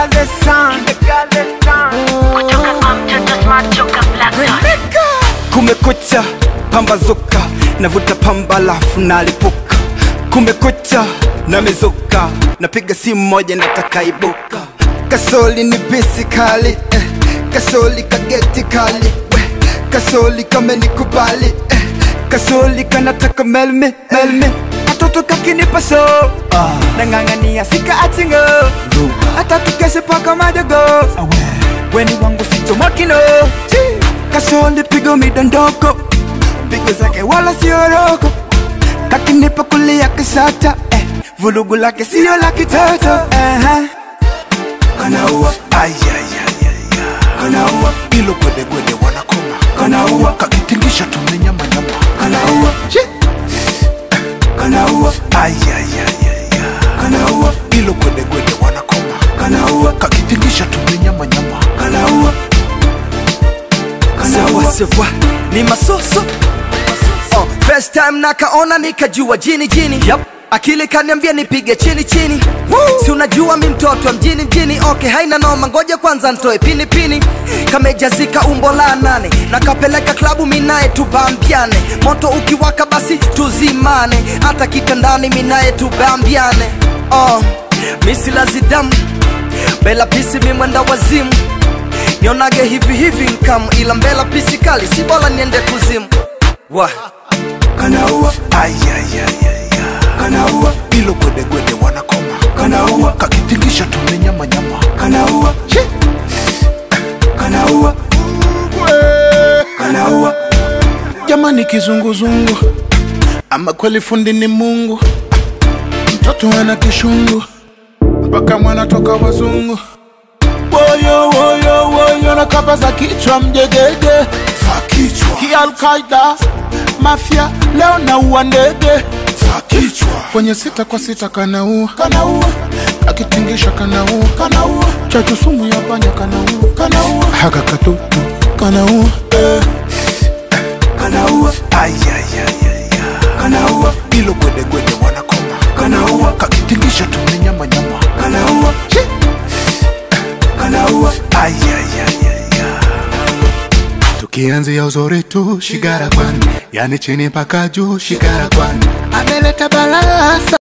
gaze sun. Kumekucha, pambazuka, navuta pamba lafu nalipuka. Kumekucha, namezuka, napiga simu moja nataka ibuka. Kasoli ni bisi kali, kasoli kageti kali, kasoli kamenikubali, kasoli kanataka melme, melme. Katoto kakinipa so, nangangania sika atingo, hata tukeshe paka madogo. Weni wangu sito makino, kasoli pigo midondoko, pigo zake wala sioroko. Kakinipa kulia kisata, vulugu lake siyo laki toto. Kanaua, kanaua, ilo gwede gwede wanakoma. Kanaua, kakitingisha tume nyama nyama. Kanaua, kanaua, kanaua, ilo gwede gwede wanakoma. Kanaua, kakitingisha tume nyama nyama. Kanaua, kanaua, sewa ni masoso. First time nakaona nikajua jini jini. Akili kaniambia nipige chini chini. Si unajua mi mtoto wa mjini mjini. Okay haina noma ngoja kwanza ntoe pini pini. Kamejazika umbo la 8. Nakapeleka klabu minae tubambiane. Moto ukiwaka basi tuzimane. Hata kitandani minae tubambiane. Misi lazidamu Bela pisi mi mwenda wazimu. Nionage hivi hivi nkamu. Ila mbela pisi kali si bola niende kuzimu. kanaua, kanaua, ilo gwede gwede wanakoma. Kanaua, kakitingisha tume nyama nyama. Kanaua, kanaua, kanaua. Jamani kizunguzungu, ama kweli fundi ni Mungu. Mtoto ana kishungu, mpaka mwana toka wazungu. Woyo woyo woyo nakapa za kichwa mjegege. Za kichwa ki Al-Qaeda Mafia leo na uandege. Za kichwa kwenye 6 kwa 6 kanaua. Kanaua akitingisha kanaua. Kanaua chachu sumu ya panya kanaua. Kanaua haka katutu kanaua. Kanaua kanaua, ilo gwede gwede wanakoma. Kanaua kakitingisha tume nyama nyama. Kanaua kanaua, tukianzia uzuri tu shigara kwani, yani chini mpaka juu shigara kwani. Ameleta balaa.